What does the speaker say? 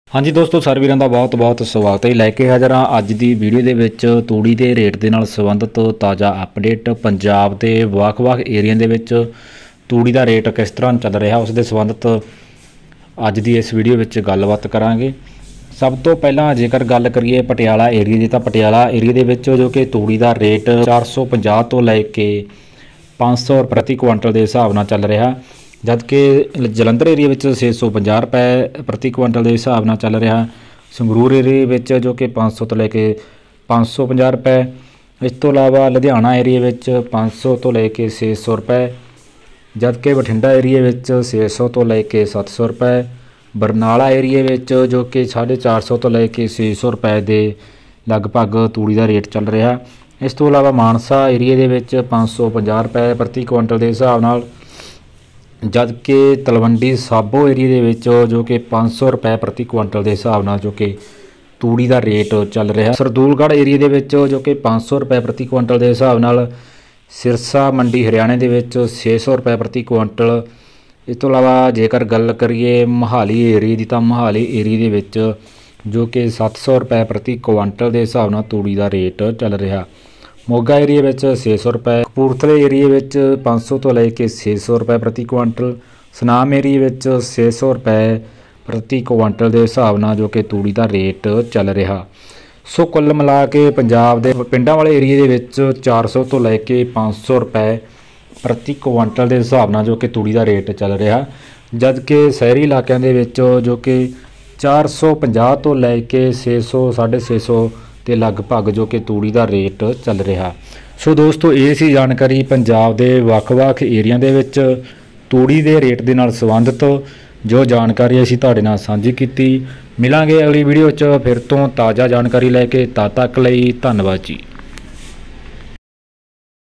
हाँ जी दोस्तों, सारे वीरां दा बहुत बहुत स्वागत है। लैके हाज़र हाँ अज की वीडियो दे विच तूड़ी के रेट के नाल संबंधित ताज़ा अपडेट। पंजाब के ਵੱਖ-ਵੱਖ एरिया दे विच तूड़ी का रेट किस तरह चल रहा उस दे संबंधित अज की इस वीडियो विच गलबात करांगे। सब तो पहला जेकर गल करिए पटियाला एरिया की, तो पटियाला एरिया दे विच जो कि तूड़ी का रेट 450 तो लैके 500 प्रति क्विंटल के हिसाब नाल चल रहा, जबकि जलंधर एरिया में 650 रुपए प्रति क्विंटल के हिसाब नाल चल रहा। संगरूर एरिया में जो कि 500 तो लैके 550 रुपए। इस तो अलावा लुधियाना एरिया में 500 तो लैके 600 रुपए, जबकि बठिंडा एरिया में 600 तो लैके 700 रुपए। बरनाला एरिया में जो कि 450 तो लैके 600 रुपए के लगभग तूड़ी का रेट चल रहा। इस तो अलावा मानसा एरिया के 550 रुपए प्रति क्विंटल के हिसाब नाल, जबकि तलवंडी साबो एरिया के जो कि 500 रुपए प्रति क्विंटल के हिसाब नाल जो कि तूड़ी का रेट चल रहा। सरदूलगढ़ एरिया के जो कि 500 रुपए प्रति क्विंटल के हिसाब नाल। सिरसा मंडी हरियाणे के 600 रुपए प्रति क्विंटल। इस तो अलावा जेकर गल करिए मोहाली एरिया की, तो मोहाली एरिया के जो कि 700 रुपए प्रति क्विंटल के हिसाब नाल तूड़ी का रेट चल रहा। मोगा एरिया में 600 रुपए। कपूरथले एरिया में 500 तो लैके 600 रुपए प्रति क्विंटल। सुनाम एरिया में 600 रुपए प्रति क्विंटल के हिसाब नाल जो कि तूड़ी का रेट चल रहा। सो कुल मिला के पंजाब के पिंडां वाले एरिया के 400 तो लैके 500 रुपए प्रति क्विंटल के हिसाब नाल जो कि तूड़ी का रेट चल रहा, जबकि शहरी इलाकों के जो कि 450 तो लैके 600 650 के लगभग जो कि तूड़ी का रेट चल रहा। सो दोस्तों ये सी जानकारी पंजाब के ਵੱਖ-ਵੱਖ एरिया दे विच तूड़ी के रेट के नाल संबंधित जो जानकारी असीं तुहाडे नाल सांझी कीती। मिलांगे अगली वीडियो च फिर तो ताज़ा जानकारी लैके। तद तक लई धन्नवाद जी।